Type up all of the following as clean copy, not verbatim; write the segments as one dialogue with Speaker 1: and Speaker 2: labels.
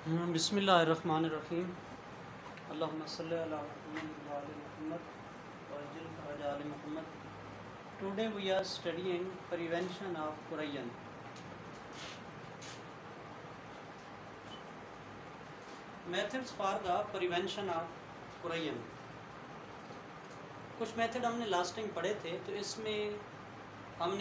Speaker 1: बिस्मिल्लाहिर्रहमानिर्रहीम। अल्लाहुम्मा सल्लि अला मुहम्मद व आलि मुहम्मद व अज्जिल फ़रज आलि Muhammad. Today we are studying prevention of Qurayyan. Methods for the prevention of Qurayyan. कुछ मेथड हमने लास्ट टाइम पढ़े थे, तो इसमें हमने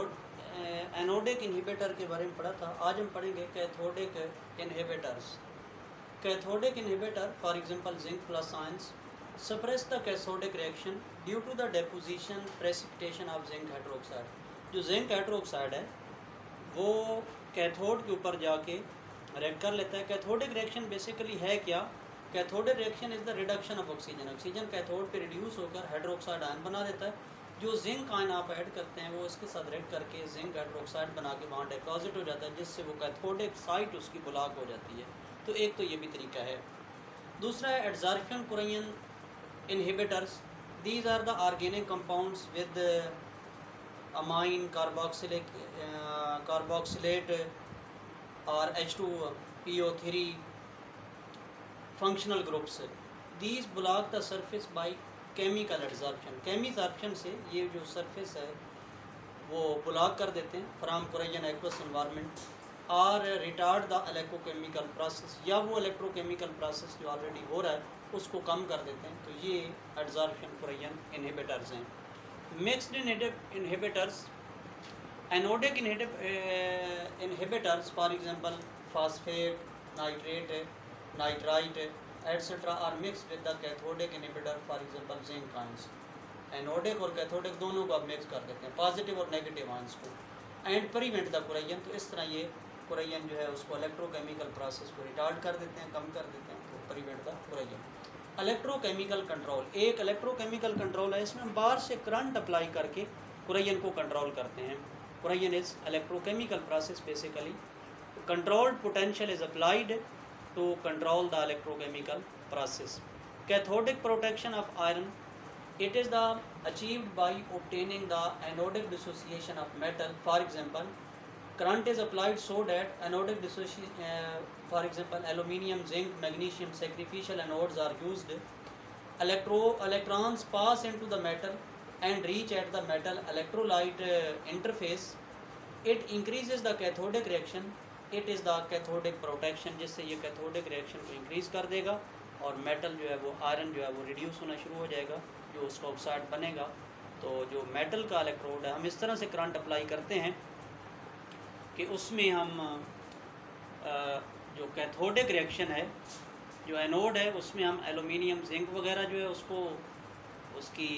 Speaker 1: एनोडिक इनहिबिटर के बारे में पढ़ा था। आज हम पढ़ेंगे cathodic inhibitors. Cathodic inhibitor for example zinc plus ions suppress the cathodic reaction due to the deposition precipitation of zinc hydroxide. जो जिंक हाइड्रोक्साइड है वो कैथोड के ऊपर जाके रिएक्ट कर लेता है। कैथोडिक रिएक्शन बेसिकली है क्या? Cathodic reaction is the reduction of oxygen. Oxygen cathode पे रिड्यूस होकर हाइड्रोक्साइड आयन बना देता है। जो जिंक आयन आप ऐड करते हैं वो इसके साथ रिएक्ट करके जिंक हाइड्रोक्साइड बना के वहाँ डिपॉजिट हो जाता है, जिससे वो कैथोडिक साइट उसकी ब्लॉक हो जाती है। तो एक तो ये भी तरीका है। दूसरा है adsorption corrosion inhibitors. These are the organic compounds with amine carboxylate और H2PO3 functional groups. These block the surface by chemical adsorption. Chemical से ये जो सरफेस है वो ब्लॉक कर देते हैं फ्राम कुरैयन एक्वस एनवायरनमेंट और रिटार्ड द इलेक्ट्रोकेमिकल प्रोसेस, या वो इलेक्ट्रोकेमिकल प्रोसेस जो ऑलरेडी हो रहा है उसको कम कर देते हैं। तो ये एडजॉर्प्शन कुरैयन इनहिबिटर्स हैं। Mixed inhibitors, anodic inhibitors for example phosphate, nitrate, nitrite etcetera are mix with the cathodic inhibitor for example zinc ions. Anodic और कैथोडिक दोनों को आप मिक्स कर देते हैं, पॉजिटिव और नेगेटिव आयंस को, एंड प्रिवेंट द कुरैयन। तो इस तरह ये कुरैयन जो है उसको इलेक्ट्रोकेमिकल प्रोसेस को रिटार्ड कर देते हैं, कम कर देते हैं, तो prevent the corrosion. Electrochemical control, एक इलेक्ट्रोकेमिकल कंट्रोल है, इसमें हम बाहर से करंट अप्लाई करके कुरैयन को कंट्रोल करते हैं। Corrosion is electrochemical process basically. Controlled potential is applied to control the electrochemical process. Cathodic protection of iron, it is achieved by obtaining the anodic dissociation of metal. For example, current is applied so that anodic dissociation, for example aluminium, zinc, magnesium sacrificial anodes are used. Electrons pass into the metal and reach at the metal electrolyte interface. It increases the cathodic reaction. It is the cathodic protection, जिससे ये cathodic reaction को increase कर देगा और metal जो है वो iron जो है वो रिड्यूस होना शुरू हो जाएगा, जो उसका ऑक्साइड बनेगा। तो जो मेटल का इलेक्ट्रोड है हम इस तरह से करंट अप्लाई करते हैं कि उसमें हम जो कैथोडिक रिएक्शन है, जो एनोड है, उसमें हम एलुमिनियम, जिंक वगैरह जो है उसको उसकी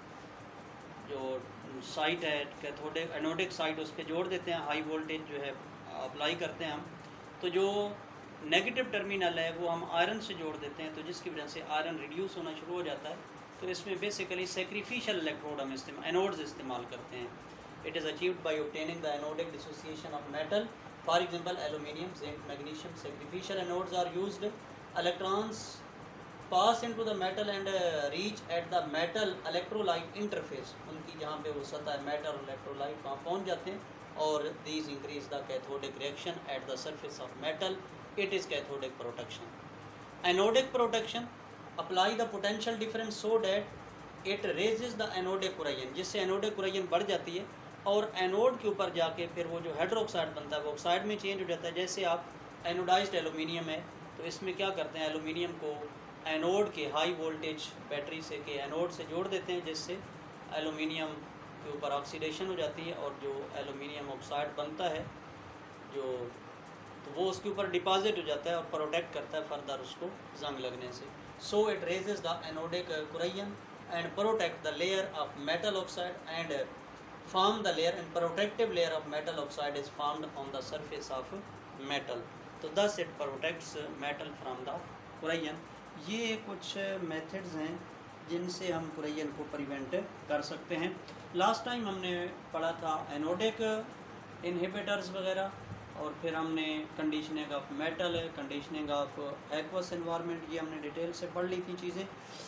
Speaker 1: जो साइट है कैथोडिक एनोडिक साइट उस पर जोड़ देते हैं, हाई वोल्टेज जो है अप्लाई करते हैं हम। तो जो नेगेटिव टर्मिनल है वो हम आयरन से जोड़ देते हैं, तो जिसकी वजह से आयरन रिड्यूस होना शुरू हो जाता है। तो इसमें बेसिकली सेक्रीफिशियल इलेक्ट्रोड हम एनोड्स इस्तेमाल करते हैं। It is achieved by obtaining the anodic dissociation of metal, for example aluminium, zinc, magnesium sacrificial anodes are used. Electrons pass into the metal and reach at the metal electrolyte interface. उनकी जहाँ पे वो सतह है metal और electrolyte वहाँ पहुँच जाते हैं और these increase the cathodic reaction at the surface of metal. It is cathodic protection. Anodic protection, apply the potential difference so that it raises the anodic कुरैयन, जिससे anodic कुरैयन बढ़ जाती है और एनोड के ऊपर जाके फिर वो जो हाइड्रोक्साइड बनता है वो ऑक्साइड में चेंज हो जाता है। जैसे आप एनोडाइज्ड एलुमिनियम है, तो इसमें क्या करते हैं, एलुमिनियम को एनोड के हाई वोल्टेज बैटरी से के एनोड से जोड़ देते हैं, जिससे एलुमिनियम के ऊपर ऑक्सीडेशन हो जाती है और जो एलुमिनियम ऑक्साइड बनता है जो, तो वो उसके ऊपर डिपॉजिट हो जाता है और प्रोटेक्ट करता है फर्दर उसको जंग लगने से। So it raises the anodic corrosion and protect the layer of metal oxide and form the layer and protective layer of metal oxide is formed on the surface of metal. तो thus it protects metal from the corrosion. ये कुछ methods हैं जिनसे हम कुरैयन को prevent कर सकते हैं। लास्ट टाइम हमने पढ़ा था एनोडिक इनहिबिटर्स वगैरह, और फिर हमने conditioning of metal, conditioning of aqueous environment, ये हमने डिटेल से पढ़ ली थी चीज़ें।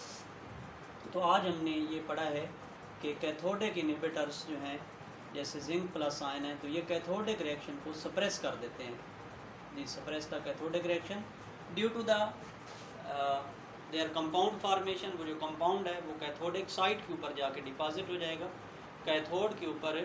Speaker 1: तो आज हमने ये पढ़ा है कि कैथोडिक इनहिबिटर्स जो हैं जैसे जिंक प्लस आयन है, तो ये कैथोडिक रिएक्शन को सप्रेस कर देते हैं। They suppress the cathodic reaction due to the their compound formation, वो जो कंपाउंड है वो कैथोडिक साइड के ऊपर जाके डिपॉजिट हो जाएगा। कैथोड के ऊपर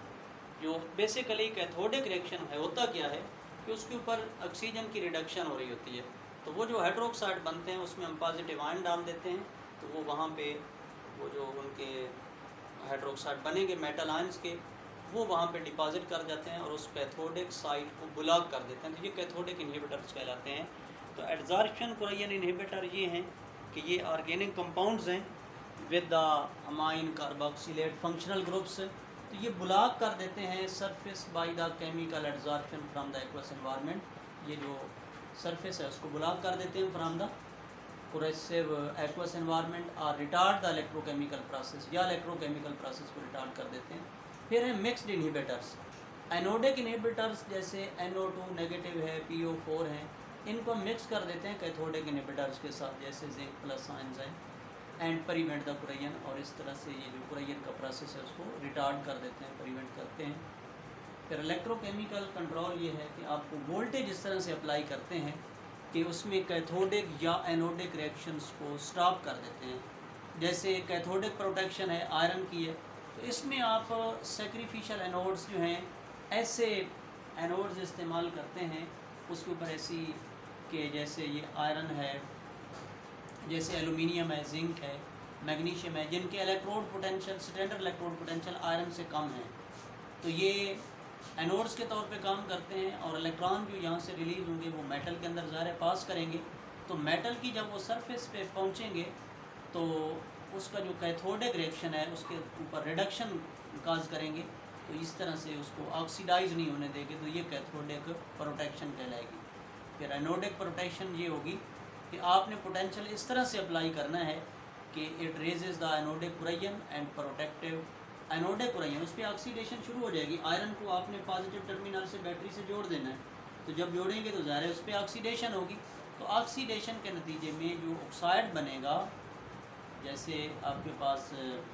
Speaker 1: जो बेसिकली कैथोडिक रिएक्शन है होता क्या है कि उसके ऊपर ऑक्सीजन की रिडक्शन हो रही होती है, तो वो जो हाइड्रोक्साइड बनते हैं उसमें हम पॉजिटिव आयन डाल देते हैं, तो वो वहाँ पे वो जो उनके हाइड्रोक्साइड बनेंगे मेटल आयंस के, वो वहाँ पे डिपॉजिट कर जाते हैं और उस कैथोडिक साइड को ब्लॉक कर देते हैं, तो ये कैथोडिक इनहिबिटर्स कहलाते हैं। तो एडजॉर्प्शन कुरियन इनहिबिटर ये हैं कि ये ऑर्गेनिक कंपाउंड्स हैं with the amine carboxylate functional groups, तो ये ब्लॉक कर देते हैं surface by the chemical adsorption from the aqueous environment. ये जो सरफेस है उसको ब्लॉक कर देते हैं from the corrosive aqueous environment और रिटार्ड द इलेक्ट्रोकेमिकल प्रोसेस, या इलेक्ट्रोकेमिकल प्रोसेस को रिटार्ड कर देते हैं। फिर है मिक्स्ड इनहिबिटर्स, एनोडिक इनहिबिटर्स जैसे NO2 नेगेटिव है, PO4 हैं, इनको मिक्स कर देते हैं कैथोडिक इनहिबिटर्स के साथ, जैसे जिंक प्लस आयंस हैं, एंड प्रिवेंट द कुरियन, और इस तरह से ये जो कुरियन का प्रोसेस है उसको रिटार्ड कर देते हैं, प्रिवेंट करते हैं। फिर इलेक्ट्रोकेमिकल कंट्रोल ये है कि आपको वोल्टेज इस तरह से अप्लाई करते हैं कि उसमें कैथोडिक या एनोडिक रिएक्शंस को स्टॉप कर देते हैं। जैसे कैथोडिक प्रोटेक्शन है आयरन की है, तो इसमें आप सेक्रीफिशियल एनोड्स जो हैं ऐसे एनोड्स इस्तेमाल करते हैं उसके ऊपर ऐसी कि जैसे ये आयरन है, जैसे एलुमिनियम है, जिंक है, मैग्नीशियम है, जिनके electrode potential standard electrode potential iron से कम है, तो ये एनोड्स के तौर पे काम करते हैं और इलेक्ट्रॉन जो यहाँ से रिलीज़ होंगे वो मेटल के अंदर ज़ाहिर पास करेंगे, तो मेटल की जब वो सरफेस पे पहुँचेंगे तो उसका जो कैथोडिक रिएक्शन है उसके ऊपर रिडक्शन काज करेंगे, तो इस तरह से उसको ऑक्सीडाइज नहीं होने देंगे, तो ये कैथोडिक प्रोटेक्शन कहलाएगी। फिर एनोडिक प्रोटेक्शन ये होगी कि आपने पोटेंशियल इस तरह से अप्लाई करना है कि it raises the anodic corrosion and protective anodic corrosion, उस पर ऑक्सीडेशन शुरू हो जाएगी। आयरन को आपने पॉजिटिव टर्मिनल से बैटरी से जोड़ देना है, तो जब जोड़ेंगे तो ज़ाहिर है उस पर ऑक्सीडेशन होगी, तो ऑक्सीडेशन के नतीजे में जो ऑक्साइड बनेगा, जैसे आपके पास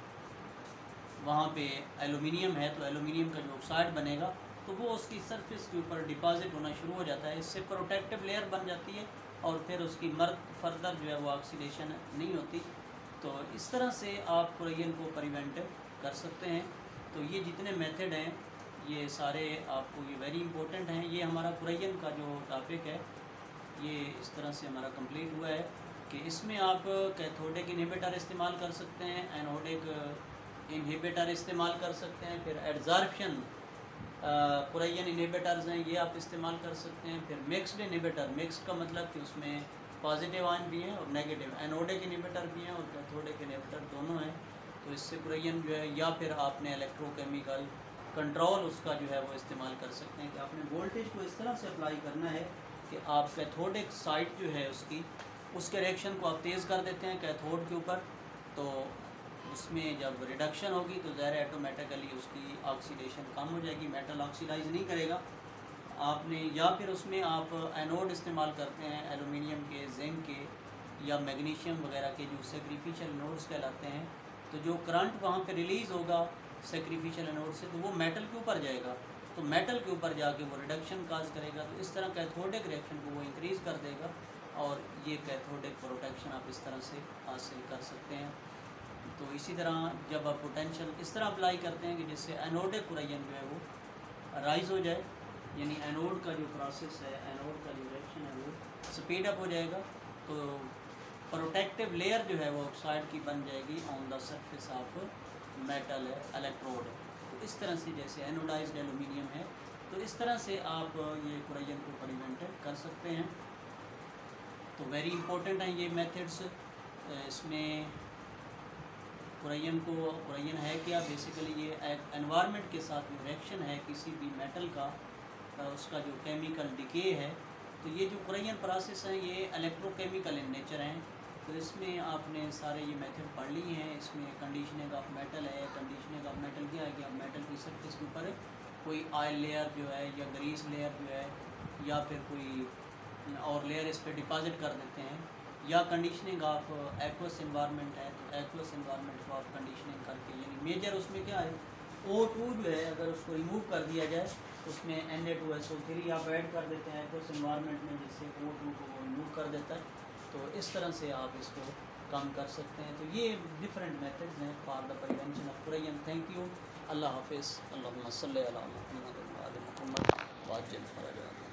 Speaker 1: वहाँ पे एलुमिनियम है तो एलुमिनियम का जो ऑक्साइड बनेगा तो वो उसकी सरफेस के ऊपर डिपॉजिट होना शुरू हो जाता है, इससे प्रोटेक्टिव लेयर बन जाती है और फिर उसकी फर्दर जो है वो ऑक्सीडेशन नहीं होती। तो इस तरह से आप कुरियन को प्रिवेंट कर सकते हैं। तो ये जितने मेथड हैं ये सारे आपको ये वेरी इंपॉर्टेंट हैं। ये हमारा कुरियन का जो टॉपिक है ये इस तरह से हमारा कंप्लीट हुआ है कि इसमें आप कैथोडिक इनहिबिटर इस्तेमाल कर सकते हैं, एनोडिक इनहिबिटर इस्तेमाल कर सकते हैं, फिर एडजॉर्प्शन कुरियन इनहिबिटर्स हैं ये आप इस्तेमाल कर सकते हैं। फिर मिक्स्ड इनहिबिटर, मिक्स्ड का मतलब कि उसमें पॉजिटिव आयन भी हैं और नेगेटिव, एनोडिक इनहिबिटर भी हैं और कैथोडिक इनहिबिटर दोनों हैं। तो इससे कुरियन जो है, या फिर आपने इलेक्ट्रोकेमिकल कंट्रोल उसका जो है वो इस्तेमाल कर सकते हैं कि आपने वोल्टेज को इस तरह से अप्लाई करना है कि आप कैथोडिक साइड जो है उसके रिएक्शन को आप तेज़ कर देते हैं कैथोड के ऊपर, तो उसमें जब रिडक्शन होगी तो ज़ाहिर ऑटोमेटिकली उसकी ऑक्सीडेशन कम हो जाएगी, मेटल ऑक्सीडाइज नहीं करेगा आपने। या फिर उसमें आप एनोड इस्तेमाल करते हैं एलुमिनियम के, जिंक के या मैग्नीशियम वगैरह के जो सेक्रीफिशियल एनोड्स कहलाते हैं, तो जो करंट वहाँ पे रिलीज़ होगा सेक्रीफिशियल एनोड से तो वो मेटल के ऊपर जाएगा, तो मेटल के ऊपर जाके वो रिडक्शन काज करेगा, तो इस तरह कैथोडिक रिएक्शन को वो इंक्रीज़ कर देगा और ये कैथोडिक प्रोटेक्शन आप इस तरह से हासिल कर सकते हैं। तो इसी तरह जब आप पोटेंशियल इस तरह अप्लाई करते हैं कि जिससे एनोडिक कुरियन जो है वो राइज़ हो जाए, यानी एनोड का जो प्रोसेस है, एनोड का जो रिएक्शन है वो स्पीड अप हो जाएगा, तो प्रोटेक्टिव लेयर जो है वो ऑक्साइड की बन जाएगी on the surface of metal है इलेक्ट्रोड। तो इस तरह से जैसे एनोडाइज्ड एलुमिनियम है, तो इस तरह से आप ये कुरियन को प्रिवेंट कर सकते हैं। तो वेरी इंपॉर्टेंट हैं ये मेथड्स। इसमें कुरियन है क्या, बेसिकली ये एनवायरनमेंट के साथ जो रिएक्शन है किसी भी मेटल का, उसका जो केमिकल डिके है, तो ये जो कुरियन प्रोसेस हैं ये इलेक्ट्रोकेमिकल इन नेचर हैं। तो इसमें आपने सारे ये मेथड पढ़ लिए हैं। इसमें कंडीशनिंग ऑफ मेटल है। कंडीशनिंग ऑफ मेटल क्या है कि आप मेटल की सरफेस के ऊपर कोई ऑयल लेयर जो है या ग्रीस लेयर जो है या फिर कोई और लेयर इस पर डिपॉजिट कर देते हैं, या कंडीशनिंग ऑफ एक्वस इन्वायरमेंट है, तो एक्वस इन्वायरमेंट को आप कंडीशनिंग करके, यानी मेजर उसमें क्या है O2 जो है अगर उसको रिमूव कर दिया जाए उसमें Na2SO3 आप ऐड कर देते हैं तो इस इन्वायरमेंट में, जिससे O2 को रिमूव कर देता है। तो इस तरह से आप इसको कम कर सकते हैं। तो ये डिफरेंट मेथड्स हैं for the prevention of corrosion. Thank you. Allah हाफिज़। अल्लाहुम्मा सल्ली अला मुहम्मद व आलि मुहम्मद वाजिल फरज।